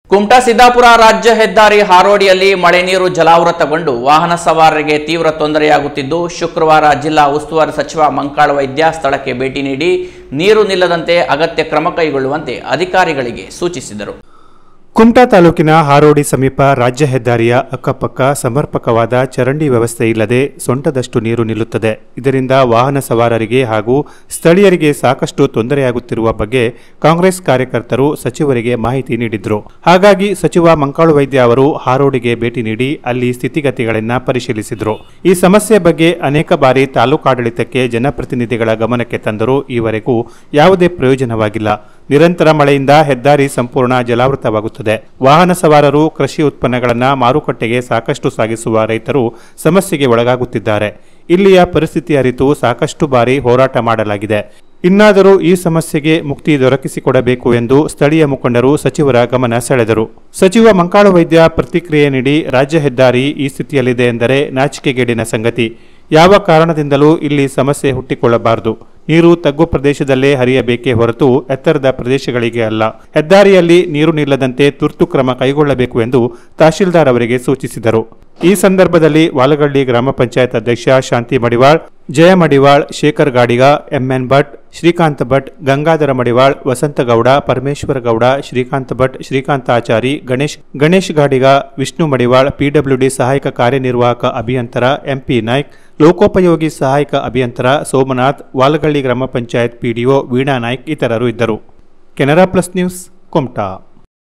ಕುಮಟಾ ಸಿದ್ದಾಪುರ ರಾಜ್ಯ ಹೆದ್ದಾರಿ ಹಾರೋಡಿಯಲ್ಲಿ ಮಳೆ ನೀರು ಜಲಾವೃತಗೊಂಡು ವಾಹನ ಸವಾರರಿಗೆ ತೀವ್ರ ತೊಂದರೆಯಾಗುತ್ತಿದ್ದು ಶುಕ್ರವಾರ ಜಿಲ್ಲಾ ಉಸ್ತುವಾರಿ ಸಚಿವ ಮಂಕಾಳ ವೈದ್ಯ ಸ್ಥಳಕ್ಕೆ ಭೇಟಿ ನೀಡಿ ನೀರು ನಿಲ್ಲದಂತೆ ಅಗತ್ಯ ಕ್ರಮ ಕೈಗೊಳ್ಳುವಂತೆ ಅಧಿಕಾರಿಗಳಿಗೆ ಸೂಚಿಸಿದರು. ಕುಮಟಾ ತಾಲೂಕಿನ ಹಾರೋಡಿ ಸಮೀಪ ರಾಜ್ಯ ಹೆದ್ದಾರಿಯ ಅಕ್ಕಪಕ್ಕ ಸಮರ್ಪಕವಾದ ಚರಂಡಿ ವ್ಯವಸ್ಥೆ ಇಲ್ಲದೆ ಸೊಂಟದಷ್ಟು ನೀರು ನಿಲ್ಲುತ್ತದೆ. ಇದರಿಂದ ವಾಹನ ಸವಾರರಿಗೆ ಹಾಗೂ ಸ್ಥಳೀಯರಿಗೆ ಸಾಕಷ್ಟು ತೊಂದರೆಯಾಗುತ್ತಿರುವ ಬಗ್ಗೆ ಕಾಂಗ್ರೆಸ್ ಕಾರ್ಯಕರ್ತರು ಸಚಿವರಿಗೆ ಮಾಹಿತಿ ನೀಡಿದ್ರು. ಹಾಗಾಗಿ ಸಚಿವ ಮಂಕಾಳು ವೈದ್ಯ ಅವರು ಹಾರೋಡಿಗೆ ಭೇಟಿ ನೀಡಿ ಅಲ್ಲಿ ಸ್ಥಿತಿಗತಿಗಳನ್ನು ಪರಿಶೀಲಿಸಿದ್ರು. ಈ ಸಮಸ್ಯೆ ಬಗ್ಗೆ ಅನೇಕ ಬಾರಿ ತಾಲೂಕಾಡಳಿತಕ್ಕೆ ಜನಪ್ರತಿನಿಧಿಗಳ ಗಮನಕ್ಕೆ ತಂದರೂ ಈವರೆಗೂ ಯಾವುದೇ ಪ್ರಯೋಜನವಾಗಿಲ್ಲ. ನಿರಂತರ ಮಳೆಯಿಂದ ಹೆದ್ದಾರಿ ಸಂಪೂರ್ಣ ಜಲಾವೃತವಾಗುತ್ತದೆ. ವಾಹನ ಸವಾರರು ಕೃಷಿ ಉತ್ಪನ್ನಗಳನ್ನು ಮಾರುಕಟ್ಟೆಗೆ ಸಾಕಷ್ಟು ಸಾಗಿಸುವ ರೈತರು ಸಮಸ್ಯೆಗೆ ಒಳಗಾಗುತ್ತಿದ್ದಾರೆ. ಇಲ್ಲಿಯ ಪರಿಸ್ಥಿತಿ ಅರಿತು ಸಾಕಷ್ಟು ಬಾರಿ ಹೋರಾಟ ಮಾಡಲಾಗಿದೆ. ಇನ್ನಾದರೂ ಈ ಸಮಸ್ಯೆಗೆ ಮುಕ್ತಿ ದೊರಕಿಸಿಕೊಡಬೇಕು ಎಂದು ಸ್ಥಳೀಯ ಮುಖಂಡರು ಸಚಿವರ ಗಮನ ಸೆಳೆದರು. ಸಚಿವ ಮಂಕಾಳು ವೈದ್ಯ ಪ್ರತಿಕ್ರಿಯೆ ನೀಡಿ ರಾಜ್ಯ ಹೆದ್ದಾರಿ ಈ ಸ್ಥಿತಿಯಲ್ಲಿದೆ ಎಂದರೆ ನಾಚಿಕೆಗೇಡಿನ ಸಂಗತಿ. ಯಾವ ಕಾರಣದಿಂದಲೂ ಇಲ್ಲಿ ಸಮಸ್ಯೆ ಹುಟ್ಟಿಕೊಳ್ಳಬಾರದು. ನೀರು ತಗ್ಗು ಪ್ರದೇಶದಲ್ಲೇ ಹರಿಯಬೇಕೇ ಹೊರತು ಎತ್ತರದ ಪ್ರದೇಶಗಳಿಗೆ ಅಲ್ಲ. ಹೆದ್ದಾರಿಯಲ್ಲಿ ನೀರು ನಿಲ್ಲದಂತೆ ತುರ್ತು ಕ್ರಮ ಕೈಗೊಳ್ಳಬೇಕು ಎಂದು ತಹಶೀಲ್ದಾರ್ ಅವರಿಗೆ ಸೂಚಿಸಿದರು. ಈ ಸಂದರ್ಭದಲ್ಲಿ ವಾಲಗಳ್ಳಿ ಗ್ರಾಮ ಪಂಚಾಯತ್ ಅಧ್ಯಕ್ಷ ಶಾಂತಿ ಮಡಿವಾಳ್, ಜಯ ಮಡಿವಾಳ್, ಶೇಖರ್ ಗಾಡಿಗ, ಎಂಎನ್ ಭಟ್, ಶ್ರೀಕಾಂತ್ ಭಟ್, ಗಂಗಾಧರ ಮಡಿವಾಳ್, ವಸಂತಗೌಡ, ಪರಮೇಶ್ವರ ಗೌಡ, ಶ್ರೀಕಾಂತ್ ಭಟ್, ಶ್ರೀಕಾಂತ ಆಚಾರಿ, ಗಣೇಶ್ ಗಾಡಿಗ, ವಿಷ್ಣು ಮಡಿವಾಳ್, ಪಿಡಬ್ಲ್ಯೂಡಿ ಸಹಾಯಕ ಕಾರ್ಯನಿರ್ವಾಹಕ ಅಭಿಯಂತರ ಎಂಪಿ ನಾಯ್ಕ್, ಲೋಕೋಪಯೋಗಿ ಸಹಾಯಕ ಅಭಿಯಂತರ ಸೋಮನಾಥ್, ವಾಲಗಳ್ಳಿ ಗ್ರಾಮ ಪಂಚಾಯತ್ ಪಿಡಿಒ ವೀಣಾ ನಾಯ್ಕ್ ಇತರರು ಇದ್ದರು. Canara plus news, Kumta.